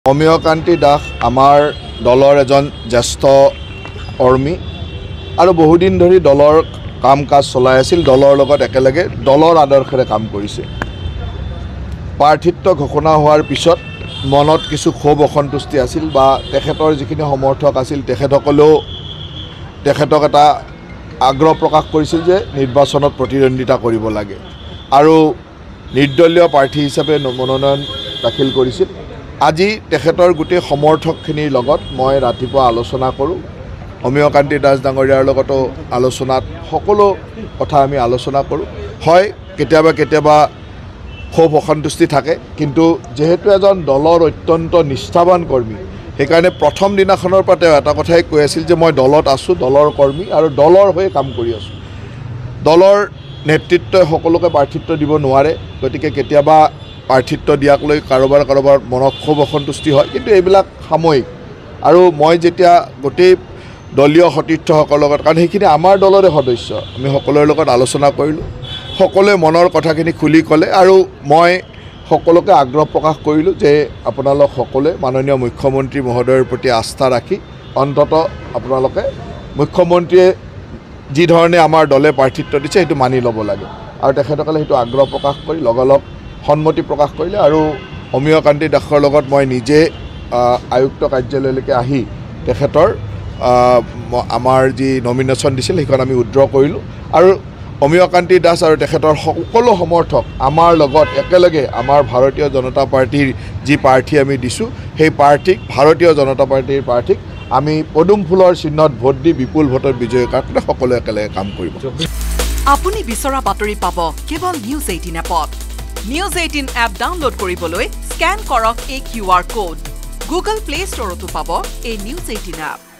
অমিয়কান্তি দাস আমাৰ দলৰ এজন জ্যেষ্ঠ কৰ্মী আৰু বহুদিন ধৰি দলৰ কাম কাজ চলাই আছিল দলৰ লগত একেলগে দলৰ আদৰ্শৰে কাম কৰিছে প্ৰাৰ্থিত্ব ঘোষণা হোৱাৰ পিছত মনত কিছু ক্ষোভ অসন্তুষ্টি আছিল বা তেখেতৰ যিখিনি সমৰ্থক আছিল তেখেতসকলেও তেখেতক এটা আগ্ৰহ প্ৰকাশ কৰিছিল যে নিৰ্বাচনত প্ৰতিদ্বন্দ্বিতা কৰিব লাগে আৰু নিৰ্দলীয় প্ৰাৰ্থী হিচাপে মনোনয়ন দাখিল কৰিছিল আজি তেখেতৰ গোটেই সমৰ্থকখিনিৰ লগত মই ৰাতিপুৱা আলোচনা কৰোঁ অমিয়কান্তি দাস ডাঙৰীয়াৰ লগতো আলোচনাত সকলো কথা আমি আলোচনা কৰোঁ হয় কেতিয়াবা ক্ষোভ অসন্তুষ্টি থাকে কিন্তু যেহেতু এজন দলৰ অত্যন্ত নিষ্ঠাবান কৰ্মী সেইকাৰণে প্ৰথম দিনাখনৰ পৰা তেওঁ এটা কথাই কৈ আছিল যে মই দলত আছোঁ দলৰ কৰ্মী আৰু দলৰ হৈ কাম কৰি আছোঁ দলৰ নেতৃত্বই সকলোকে প্ৰাৰ্থিত্ব দিব নোৱাৰে গতিকে কেতিয়াবা প্ৰাৰ্থিত্ব দিয়াক লৈ কাৰোবাৰ মনত ক্ষোভ অসন্তুষ্টি হয় কিন্তু এইবিলাক সাময়িক আৰু মই যেতিয়া গোটেই দলীয় সতীৰ্থসকলৰ লগত কাৰণ সেইখিনি আমাৰ দলৰে সদস্য আমি সকলোৰে লগত আলোচনা কৰিলোঁ সকলোৱে মনৰ কথাখিনি খুলি ক'লে আৰু মই সকলোকে আগ্ৰহ প্ৰকাশ কৰিলোঁ যে আপোনালোক সকলোৱে মাননীয় মুখ্যমন্ত্ৰী মহোদয়ৰ প্ৰতি আস্থা ৰাখি অন্ততঃ আপোনালোকে মুখ্যমন্ত্ৰীয়ে যি ধৰণে আমাৰ দলে প্ৰাৰ্থিত্ব দিছে সেইটো মানি ল'ব লাগে আৰু তেখেতসকলে সেইটো আগ্ৰহ প্ৰকাশ কৰি লগালগ সন্মতি প্ৰকাশ কৰিলে আৰু অমিয়কান্তি দাসৰ লগত মই নিজে আয়ুক্ত কাৰ্যালয়লৈকে আহি তেখেতৰ আমাৰ যি নমিনেশ্যন দিছিল সেইখন আমি উইথড্ৰ কৰিলোঁ আৰু অমিয়কান্তি দাস আৰু তেখেতৰ সকলো সমৰ্থক আমাৰ লগত একেলগে আমাৰ ভাৰতীয় জনতা পাৰ্টীৰ যি প্ৰাৰ্থী আমি দিছোঁ সেই প্ৰাৰ্থীক ভাৰতীয় জনতা পাৰ্টীৰ প্ৰাৰ্থীক আমি পদুম ফুলৰ চিহ্নত ভোট দি বিপুল ভোটত বিজয়ী কাৰণে সকলোৱে একেলগে কাম কৰিব আপুনি বিচৰা বাতৰি পাব কেৱল News18 এপত News18 এপ ডাউনলোড কৰিবলৈ স্ক্যান কৰক এই QR code Google Play Store তো পাব এই News18 এপ